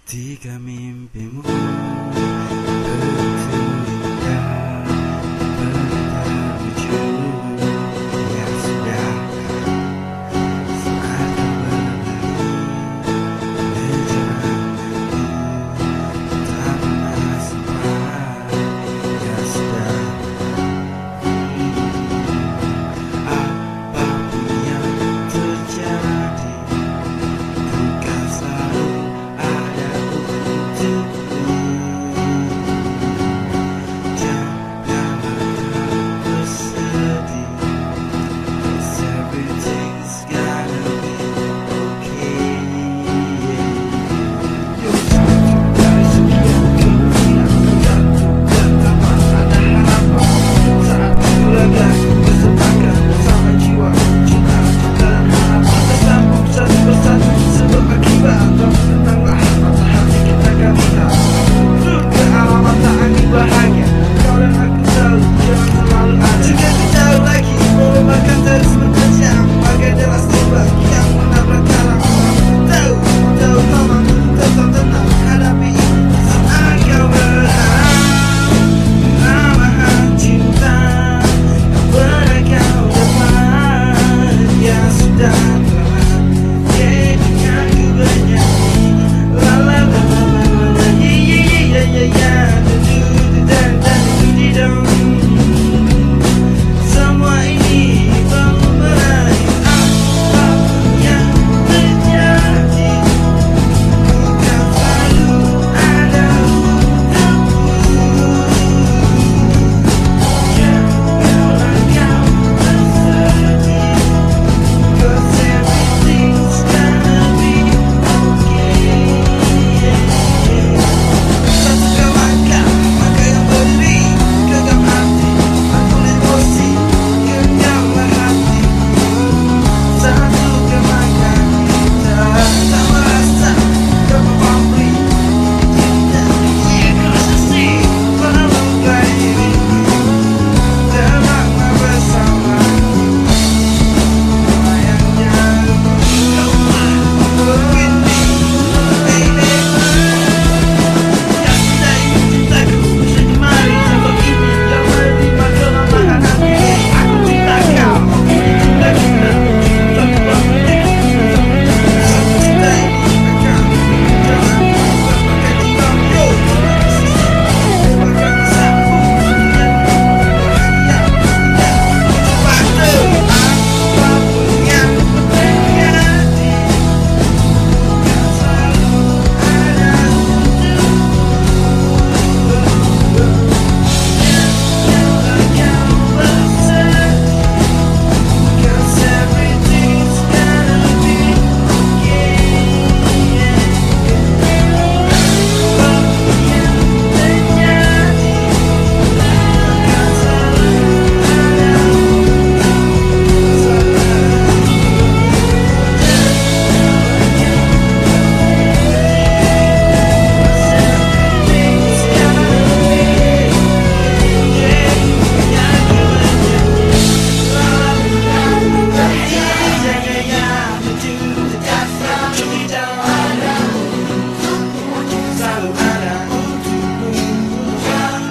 Ketika mimpimu begitu indah, berwujud yang sudah saat kau berlari tak pernah sempat yang sudah apapun yang terjadi bukan selalu ada untukmu. Janganlah kau bersedih, 'cause everything's gonna be okay. Dari sekian kemungkinan jatuh dan tanpa ada harapan, saat aku lega bersepakat bersama jiwa cinta dan harapan tersambung satu persatu sebab akibat. Tenanglah patah hati kita akan tahu surga alamat tak angin bahagia. Kau dan aku tahu jangan selalu ada. Jika ku jauh lagi belum akan terus bertajam bagai deras ombak yang menabrak karang. Tahu kau mampu tetap tenang hadapi ini saat kau berharap maha cinta pada kau dapat yang sudah lama. Jadikan ku bernyanyi la la la la la la la ya ya ya duduk. Semua ini belum berakhir. Apapun yang terjadi bukan selalu ada untukmu. Janganlah kau bersedih, 'cause everything's gonna be okay. Satukan langkah yang berdiri, genggam hati, atur emosi, genggamlah hati. Satukan langkah kita, tak merasa terpapri. Cinta yang kau sesih, melukai diriku. Terbanglah bersama, melayang jauh. With me, baby. Yang tidak ingin cintaku bisa dimari sebab ini yang menerima kelemahan hati. Aku cinta kau, cinta kita, satu bangun satu cinta ini akan berjalan berbagai jiwamu. Bahkan sapu dan bahagia tidak apapun yang terjadi bukan selalu ada untukmu. Janganlah kau bersedih, 'cause everything's gonna be okay. Apapun yang terjadi bukan selalu ada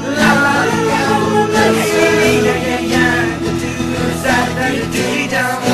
Down.